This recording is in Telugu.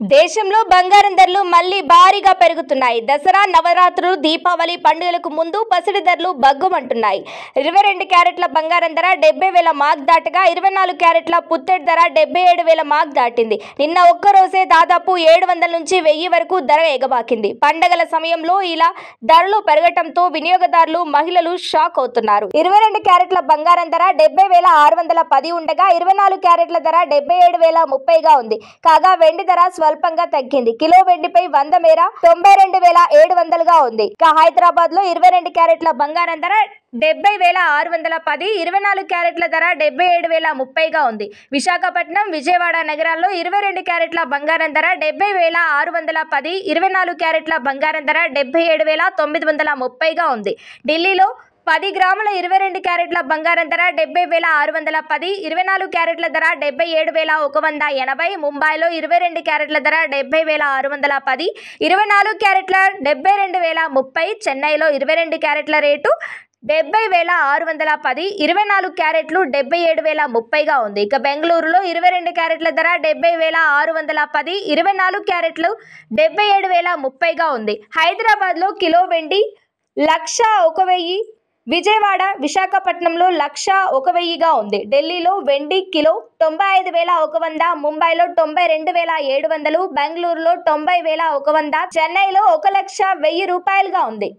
దేశంలో బంగారం ధరలు మళ్లీ భారీగా పెరుగుతున్నాయి. దసరా, నవరాత్రులు, దీపావళి పండుగలకు ముందు పసిడి ధరలు భగ్గుమంటున్నాయి. 22 క్యారెట్ల బంగారం ధర 70,000 మార్క్ దాటగా 24 క్యారెట్ల పుత్తెడి ధర 77,000 మార్క్ దాటింది. నిన్న ఒక్కరోజే దాదాపు 700 నుంచి 1000 వరకు ధర ఎగబాకింది. పండగల సమయంలో ఇలా ధరలు పెరగటంతో వినియోగదారులు, మహిళలు షాక్ అవుతున్నారు. 22 క్యారెట్ల బంగారం ధర 70,610 ఉండగా 24 క్యారెట్ల ధర 77,030గా ఉంది. కాగా వెండి ధర స్వల్పంగా తగ్గింది. కిలో వెండిపై 100 మేర 92,700గా ఉంది. ఇక హైదరాబాద్ లో 22 క్యారెట్ల బంగారం ధర 70,610, 24 క్యారెట్ల ధర 77,030గా ఉంది. విశాఖపట్నం, విజయవాడ నగరాల్లో 22 క్యారెట్ల బంగారం ధర 70,610, 24 క్యారెట్ల బంగారం ధర 77,930గా ఉంది. ఢిల్లీలో 10 గ్రాముల 22 క్యారెట్ల బంగారం ధర 70,610, 24 క్యారెట్ల ధర 77,180, ముంబైలో 22 క్యారెట్ల ధర 70,610, 24 క్యారెట్ల 72,030, చెన్నైలో 22 క్యారెట్ల రేటు 70,610, 24 క్యారెట్లు 77,030గా ఉంది. ఇక బెంగళూరులో 22 క్యారెట్ల ధర 70,610, 24 క్యారెట్లు 77,030గా ఉంది. హైదరాబాద్లో కిలో వెండి 1,01,000, విజయవాడ, విశాఖపట్నంలో 1,01,000గా ఉంది. ఢిల్లీలో వెండి కిలో 95,100, ముంబైలో 92,700, బెంగళూరులో 90,100, చెన్నైలో 1,01,000 రూపాయలుగా ఉంది.